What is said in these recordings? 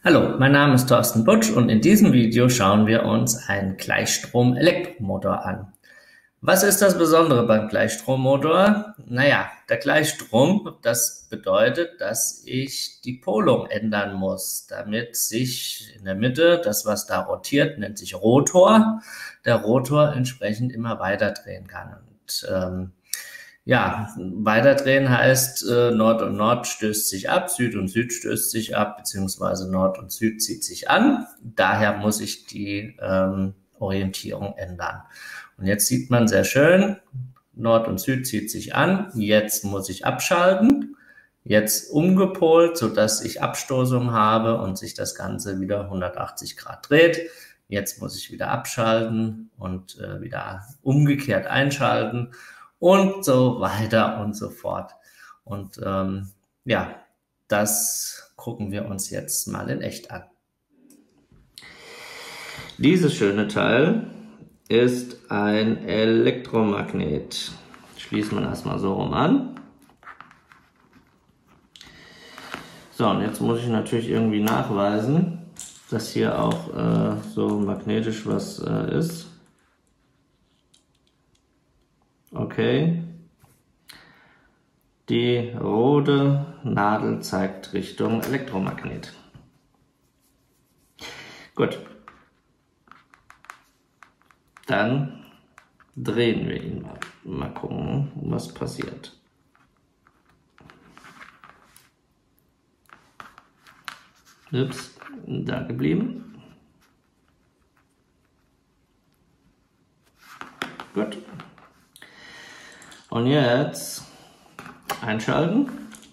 Hallo, mein Name ist Thorsten Butsch und in diesem Video schauen wir uns einen Gleichstrom-Elektromotor an. Was ist das Besondere beim Gleichstrommotor? Naja, der Gleichstrom, das bedeutet, dass ich die Polung ändern muss, damit sich in der Mitte, das was da rotiert, nennt sich Rotor, der Rotor entsprechend immer weiter drehen kann. Und ja, weiterdrehen heißt, Nord und Nord stößt sich ab, Süd und Süd stößt sich ab, beziehungsweise Nord und Süd zieht sich an. Daher muss ich die Orientierung ändern. Und jetzt sieht man sehr schön, Nord und Süd zieht sich an. Jetzt muss ich abschalten. Jetzt umgepolt, sodass ich Abstoßung habe und sich das Ganze wieder 180 Grad dreht. Jetzt muss ich wieder abschalten und wieder umgekehrt einschalten. Und so weiter und so fort. Und ja, das gucken wir uns jetzt mal in echt an. Dieses schöne Teil ist ein Elektromagnet. Schließen wir erstmal so rum an. So, und jetzt muss ich natürlich irgendwie nachweisen, dass hier auch so magnetisch was ist. Okay. Die rote Nadel zeigt Richtung Elektromagnet. Gut. Dann drehen wir ihn mal. Mal gucken, was passiert. Ups, da geblieben. Gut. Und jetzt einschalten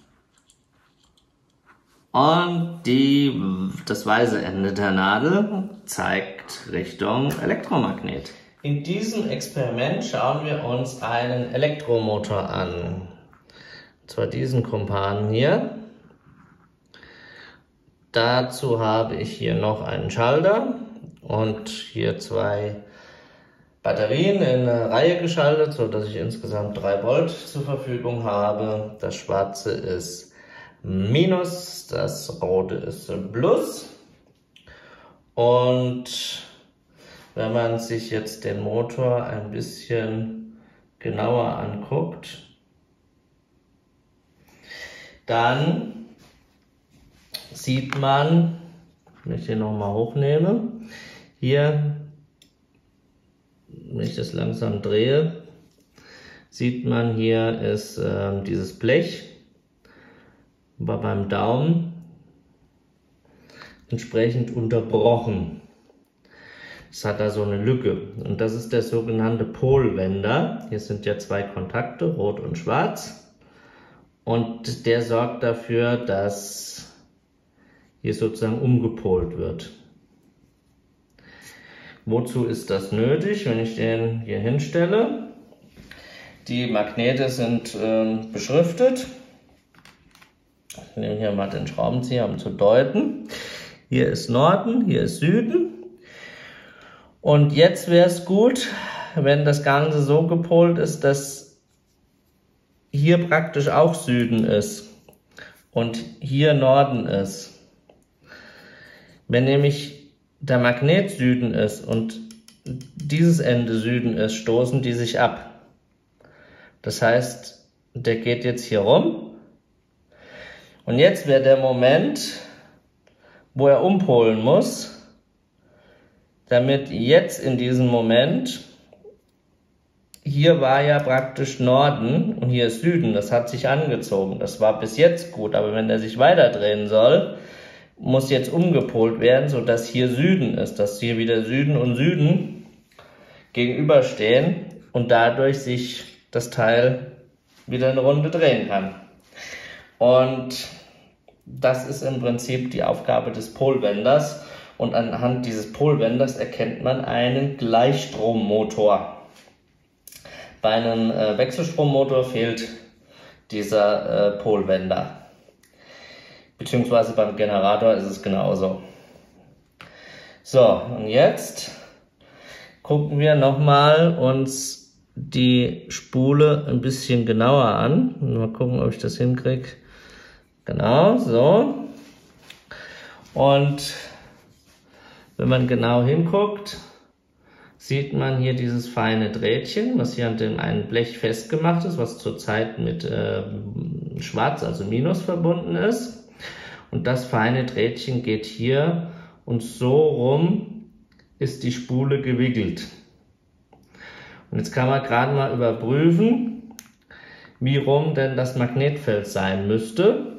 und das weiße Ende der Nadel zeigt Richtung Elektromagnet. In diesem Experiment schauen wir uns einen Elektromotor an. Und zwar diesen Kumpan hier. Dazu habe ich hier noch einen Schalter und hier zwei Batterien in eine Reihe geschaltet, so dass ich insgesamt 3 Volt zur Verfügung habe. Das schwarze ist Minus, das rote ist Plus. Und wenn man sich jetzt den Motor ein bisschen genauer anguckt, dann sieht man, wenn ich den nochmal hochnehme, hier, wenn ich das langsam drehe, sieht man, hier ist dieses Blech, aber beim Daumen entsprechend unterbrochen. Es hat da so eine Lücke und das ist der sogenannte Polwender. Hier sind ja 2 Kontakte, rot und schwarz, und der sorgt dafür, dass hier sozusagen umgepolt wird. Wozu ist das nötig, wenn ich den hier hinstelle? Die Magnete sind beschriftet. Ich nehme hier mal den Schraubenzieher, um zu deuten. Hier ist Norden, hier ist Süden. Und jetzt wäre es gut, wenn das Ganze so gepolt ist, dass hier praktisch auch Süden ist und hier Norden ist. Wenn nämlich der Magnet Süden ist und dieses Ende Süden ist, stoßen die sich ab. Das heißt, der geht jetzt hier rum. Und jetzt wäre der Moment, wo er umpolen muss, damit jetzt in diesem Moment, hier war ja praktisch Norden und hier ist Süden, das hat sich angezogen. Das war bis jetzt gut, aber wenn er sich weiter drehen soll, muss jetzt umgepolt werden, sodass hier Süden ist, dass hier wieder Süden und Süden gegenüberstehen und dadurch sich das Teil wieder eine Runde drehen kann. Und das ist im Prinzip die Aufgabe des Polwenders, und anhand dieses Polwenders erkennt man einen Gleichstrommotor. Bei einem Wechselstrommotor fehlt dieser Polwender. Beziehungsweise beim Generator ist es genauso. So, und jetzt gucken wir nochmal uns die Spule ein bisschen genauer an. Mal gucken, ob ich das hinkriege. Genau, so. Und wenn man genau hinguckt, sieht man hier dieses feine Drähtchen, was hier an dem einen Blech festgemacht ist, was zurzeit mit Schwarz, also Minus, verbunden ist. Und das feine Drähtchen geht hier und so rum ist die Spule gewickelt. Und jetzt kann man gerade mal überprüfen, wie rum denn das Magnetfeld sein müsste.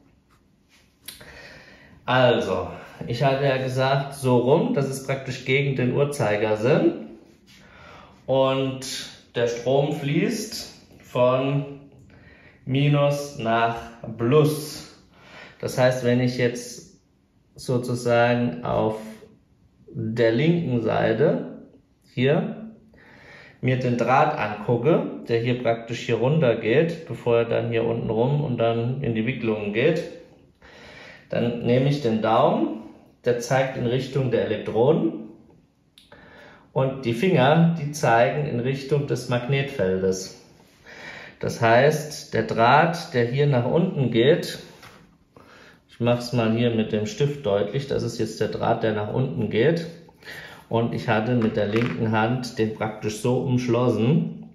Also, ich hatte ja gesagt, so rum, das ist praktisch gegen den Uhrzeigersinn. Und der Strom fließt von Minus nach Plus. Das heißt, wenn ich jetzt sozusagen auf der linken Seite hier mir den Draht angucke, der hier praktisch hier runter geht, bevor er dann hier unten rum und dann in die Wicklungen geht, dann nehme ich den Daumen, der zeigt in Richtung der Elektronen und die Finger, die zeigen in Richtung des Magnetfeldes. Das heißt, der Draht, der hier nach unten geht, ich mache es mal hier mit dem Stift deutlich, das ist jetzt der Draht, der nach unten geht. Und ich hatte mit der linken Hand den praktisch so umschlossen,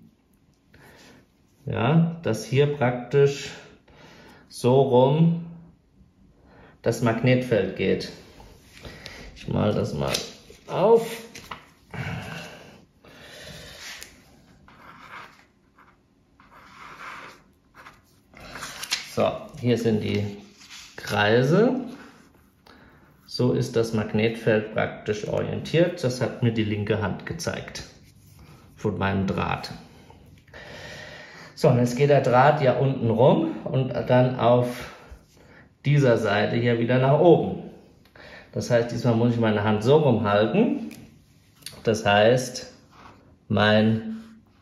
ja, dass hier praktisch so rum das Magnetfeld geht. Ich male das mal auf. So, hier sind die Kreise. So ist das Magnetfeld praktisch orientiert. Das hat mir die linke Hand gezeigt von meinem Draht. So, und jetzt geht der Draht ja unten rum und dann auf dieser Seite hier wieder nach oben. Das heißt, diesmal muss ich meine Hand so rumhalten. Das heißt, mein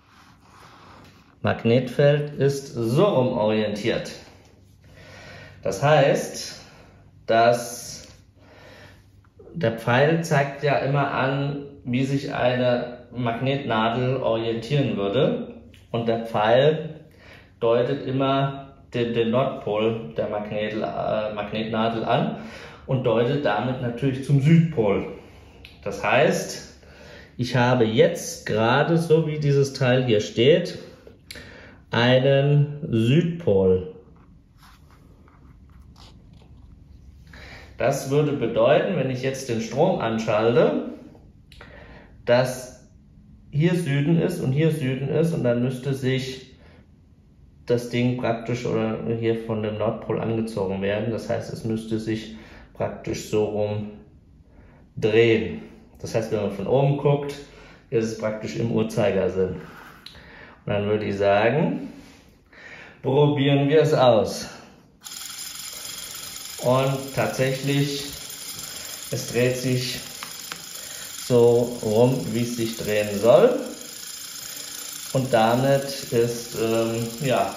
Magnetfeld ist so rum orientiert. Das heißt, dass der Pfeil zeigt ja immer an, wie sich eine Magnetnadel orientieren würde. Und der Pfeil deutet immer den Nordpol der Magnetnadel an und deutet damit natürlich zum Südpol. Das heißt, ich habe jetzt gerade, so wie dieses Teil hier steht, einen Südpol. Das würde bedeuten, wenn ich jetzt den Strom anschalte, dass hier Süden ist und hier Süden ist und dann müsste sich das Ding praktisch oder hier von dem Nordpol angezogen werden. Das heißt, es müsste sich praktisch so rum drehen. Das heißt, wenn man von oben guckt, ist es praktisch im Uhrzeigersinn. Und dann würde ich sagen, probieren wir es aus. Und tatsächlich, es dreht sich so rum, wie es sich drehen soll. Und damit ist ja,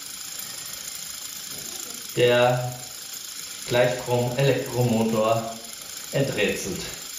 der Gleichstrom-Elektromotor enträtselt.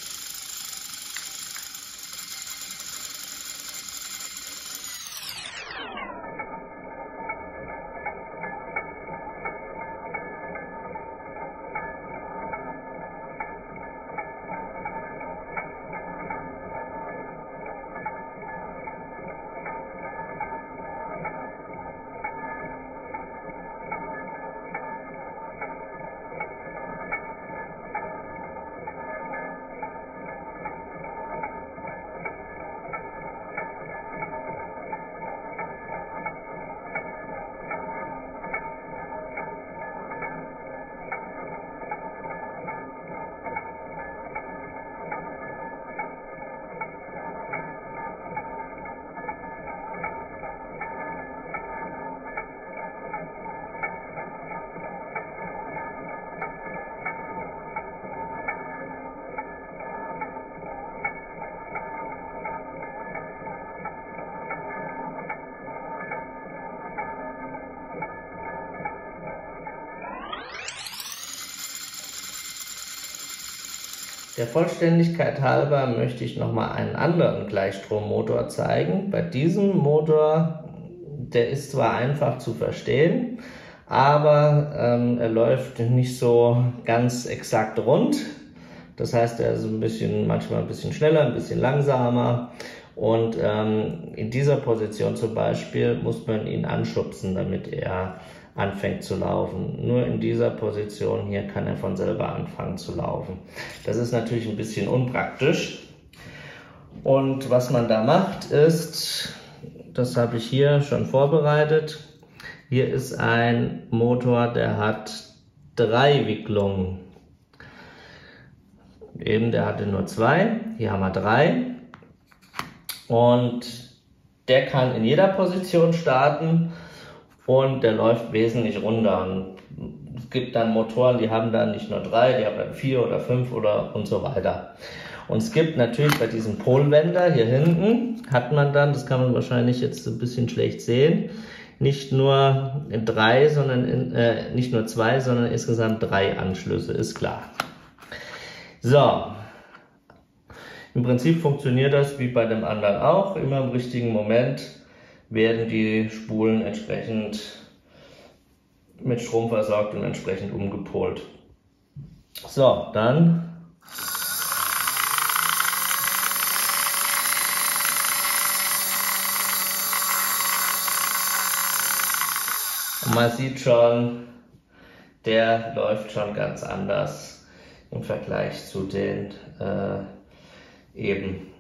Der Vollständigkeit halber möchte ich nochmal einen anderen Gleichstrommotor zeigen. Bei diesem Motor, der ist zwar einfach zu verstehen, aber er läuft nicht so ganz exakt rund. Das heißt, er ist manchmal ein bisschen schneller, ein bisschen langsamer. Und in dieser Position zum Beispiel muss man ihn anschubsen, damit er anfängt zu laufen. Nur in dieser Position hier kann er von selber anfangen zu laufen. Das ist natürlich ein bisschen unpraktisch. Und was man da macht ist, das habe ich hier schon vorbereitet. Hier ist ein Motor, der hat 3 Wicklungen. Eben, der hatte nur 2, hier haben wir 3. Und der kann in jeder Position starten und der läuft wesentlich runder. Und es gibt dann Motoren, die haben dann nicht nur 3, die haben dann 4 oder 5 und so weiter. Und es gibt natürlich bei diesem Polwender hier hinten, hat man dann, das kann man wahrscheinlich jetzt ein bisschen schlecht sehen, nicht nur 2, sondern insgesamt 3 Anschlüsse, ist klar. So, im Prinzip funktioniert das wie bei dem anderen auch. Immer im richtigen Moment werden die Spulen entsprechend mit Strom versorgt und entsprechend umgepolt. So, dann und man sieht schon, der läuft schon ganz anders im Vergleich zu den eben